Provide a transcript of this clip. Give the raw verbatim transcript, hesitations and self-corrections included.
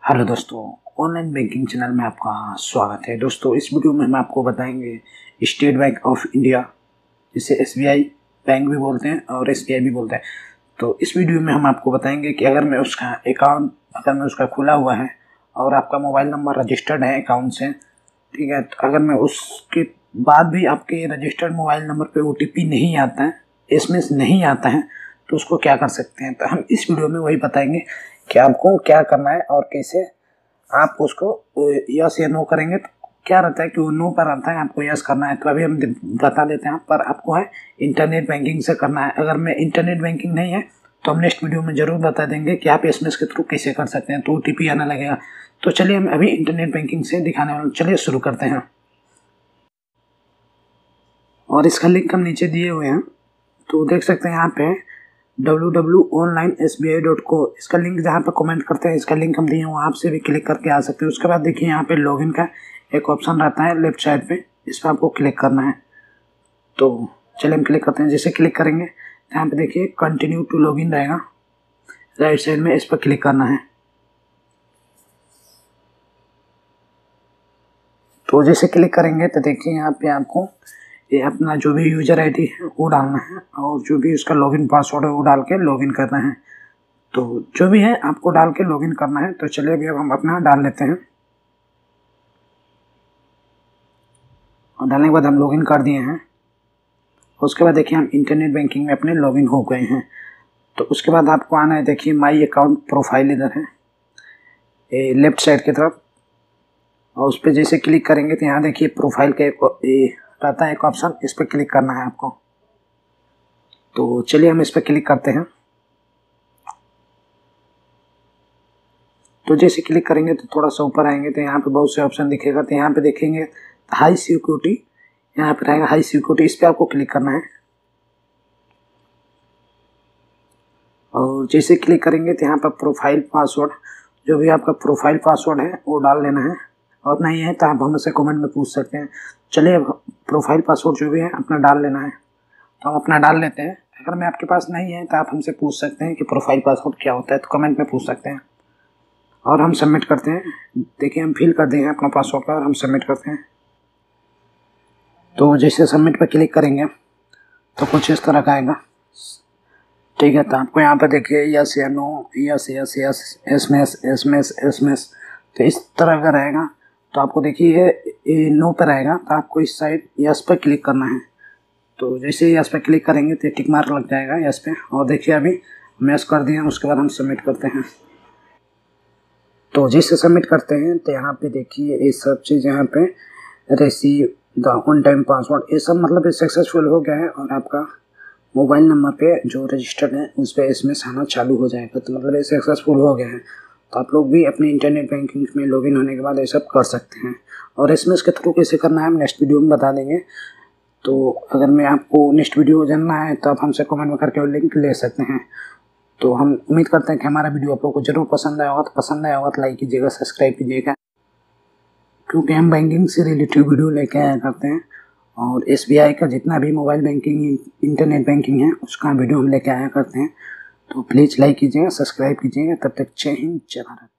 Hello दोस्तों, online banking channel में आपका स्वागत है। दोस्तों, इस वीडियो में हम आपको बताएंगे स्टेट बैंक ऑफ इंडिया, जिसे एसबीआई बैंक भी बोलते हैं और एसबीआई भी बोलते हैं। तो इस वीडियो में हम आपको बताएंगे कि अगर मैं उसका अकाउंट अगर मैं उसका खुला हुआ है और आपका मोबाइल नंबर रजिस्टर्ड है अकाउंट से, ठीक है, तो अगर मैं उसके बाद भी आपके रजिस्टर्ड मोबाइल नंबर पर ओ टी पी नहीं आता है, एसएमएस नहीं आता है, तो उसको क्या कर सकते हैं। तो हम इस वीडियो में वही बताएंगे कि आपको क्या करना है और कैसे आप उसको यस या नो करेंगे। तो क्या रहता है कि वो नो पर आता है, आपको यस करना है। तो अभी हम बता देते हैं, पर आपको है इंटरनेट बैंकिंग से करना है। अगर मैं इंटरनेट बैंकिंग नहीं है तो हम नेक्स्ट वीडियो में जरूर बता देंगे कि आप एसएमएस के थ्रू कैसे कर सकते हैं, तो ओटीपी आना लगेगा। तो चलिए हम अभी इंटरनेट बैंकिंग से दिखाने वाले, चलिए शुरू करते हैं। और इसका लिंक हम नीचे दिए हुए हैं, तो देख सकते हैं यहाँ पे W W W online S B I dot co, इसका लिंक जहाँ पे कमेंट करते हैं इसका लिंक हम दिए हैं, वहाँ से भी क्लिक करके आ सकते हैं। उसके बाद देखिए यहाँ पे लॉगिन का एक ऑप्शन रहता है लेफ्ट साइड पे, इस पर आपको क्लिक करना है। तो चलिए हम क्लिक करते हैं। जैसे क्लिक करेंगे तो यहाँ पे देखिए कंटिन्यू टू लॉगिन रहेगा, राइट साइड में इस पर क्लिक करना है। तो जैसे क्लिक करेंगे तो देखिए यहाँ पे आपको ये अपना जो भी यूजर आईडी है वो डालना है और जो भी उसका लॉगिन पासवर्ड है वो डाल के लॉगिन करना है। तो जो भी है आपको डाल के लॉगिन करना है। तो चलिए अभी अब हम अपना डाल लेते हैं और डालने के बाद हम लॉगिन कर दिए हैं। उसके बाद देखिए हम इंटरनेट बैंकिंग में अपने लॉगिन हो गए हैं। तो उसके बाद आपको आना है, देखिए माई अकाउंट प्रोफाइल इधर है ये लेफ्ट साइड की तरफ, और उस पर जैसे क्लिक करेंगे तो यहाँ देखिए प्रोफाइल का एक रहता है एक ऑप्शन, इस पर क्लिक करना है आपको। तो चलिए हम इस पर क्लिक करते हैं। तो जैसे क्लिक करेंगे तो थोड़ा सा ऊपर आएंगे तो यहाँ पे बहुत से ऑप्शन दिखेगा। तो यहाँ पे देखेंगे हाई सिक्योरिटी, यहाँ पे रहेगा हाई सिक्योरिटी, इस पर आपको क्लिक करना है। और जैसे क्लिक करेंगे तो यहाँ पर प्रोफाइल पासवर्ड, जो भी आपका प्रोफाइल पासवर्ड है वो डाल लेना है, और नहीं है तो आप हमसे कमेंट में पूछ सकते हैं। चलिए प्रोफाइल पासवर्ड जो भी है अपना डाल लेना है, तो हम अपना डाल लेते हैं। अगर मैं आपके पास नहीं है तो आप हमसे पूछ सकते हैं कि प्रोफाइल पासवर्ड क्या होता है, तो कमेंट में पूछ सकते हैं। और हम सबमिट करते हैं। देखिए हम फिल कर देंगे अपना पासवर्ड का और हम सबमिट करते हैं। तो जैसे सबमिट पर क्लिक करेंगे तो कुछ इस तरह का आएगा, ठीक है। तो आपको यहाँ पर देखिए यस या no, yes yes yes, SMS SMS SMS, तो इस तरह का रहेगा। तो आपको देखिए ये नो पर आएगा, तो आपको इस साइड यस पर क्लिक करना है। तो जैसे यस पर क्लिक करेंगे तो टिक मार्क लग जाएगा यस पे, और देखिए अभी हम यस कर दिए। उसके बाद हम सबमिट करते हैं। तो जैसे सबमिट करते हैं तो यहाँ पे देखिए ये सब चीज़ यहाँ पे receive the one time password, ये सब मतलब ये सक्सेसफुल हो गया है और आपका मोबाइल नंबर पे जो रजिस्टर्ड है उस पर एसएमएस आना चालू हो जाएगा। तो मतलब ये सक्सेसफुल हो गया है। तो आप लोग भी अपने इंटरनेट बैंकिंग में लॉगिन होने के बाद ये सब कर सकते हैं। और एसएमएस के थ्रू कैसे करना है हम नेक्स्ट वीडियो में बता देंगे। तो अगर मैं आपको नेक्स्ट वीडियो जानना है तो आप हमसे कमेंट में करके लिंक ले सकते हैं। तो हम उम्मीद करते हैं कि हमारा वीडियो आप लोगों को जरूर पसंद आया होगा। तो पसंद आया होगा तो लाइक कीजिएगा, सब्सक्राइब कीजिएगा, क्योंकि हम बैंकिंग से रिलेटेड वीडियो लेके आया करते हैं। और एसबीआई का जितना भी मोबाइल बैंकिंग इंटरनेट बैंकिंग है उसका वीडियो हम लेके आया करते हैं। तो प्लीज़ लाइक कीजिएगा, सब्सक्राइब कीजिएगा। तब तक जय हिंद, जय भारत।